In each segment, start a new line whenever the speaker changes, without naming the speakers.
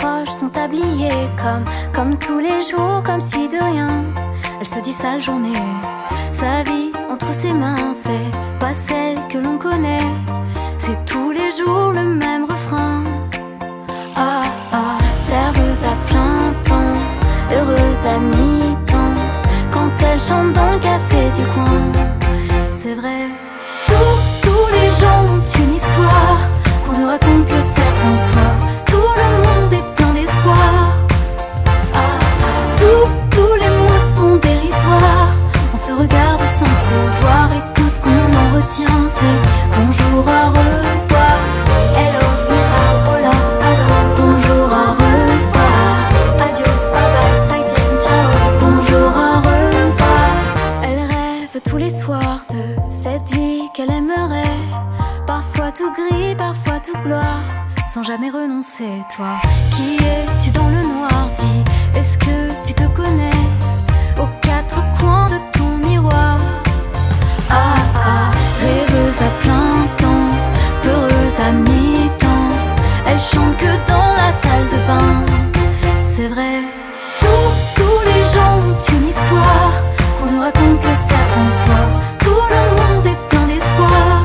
proches sont habillés comme tous les jours, comme si de rien. Elle se dit sale journée, sa vie entre ses mains, c'est pas celle que l'on connaît. C'est tous les jours le même refrain. Ah ah, serveuse à plein temps, heureuse à mi-temps, quand elle chante dans le café du coin. C'est vrai, tous les gens ont une histoire qu'on ne raconte que certains soirs. Tout le monde est plein d'espoir. Ah, tous les mots sont dérisoires. On se regarde sans se voir et tout ce qu'on en retient c'est bonjour, au revoir. Hello, mira, hola, hello. Bonjour, au revoir. Adios, bye bye, zaijian, ciao. Bonjour, au revoir. Elle rêve tous les soirs de cette vie qu'elle aimerait. Parfois tout gris, parfois tout gloire, sans jamais renoncer. Toi, qui es-tu dans le noir? Dis, est-ce que tu te connais aux quatre coins de ton miroir? Ah ah, rêveuse à plein temps, peureuse à mi-temps, elle chante que dans la salle de bain. C'est vrai, tous les gens ont une histoire qu'on ne raconte que certains soirs. Tout le monde est plein d'espoir.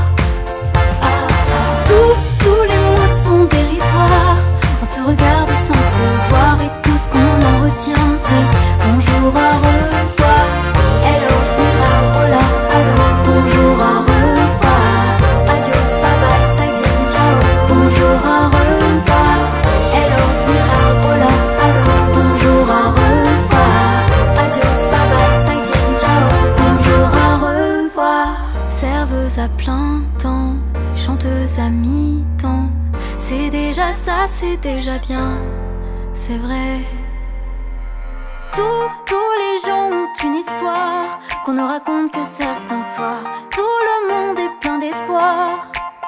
Tous les mots sont dérisoires. On se regarde sans se voir et tout ce qu'on en retient c'est bonjour, au revoir. Hello, mira, hola, hello. Bonjour, au revoir. Adios, bye bye, zaijian, ciao. Bonjour, au revoir. Hello, mira, hola, hello. Bonjour, au revoir. Adios, bye bye, zaijian, ciao. Bonjour, au revoir. Serveuse à plein temps, chanteuse à mi-temps, c'est déjà ça, c'est déjà bien, c'est vrai. Tous les gens ont une histoire qu'on ne raconte que certains soirs. Tout le monde est plein d'espoir.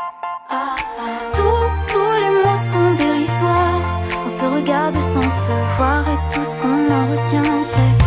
Tous les mots sont dérisoires. On se regarde sans se voir et tout ce qu'on en retient c'est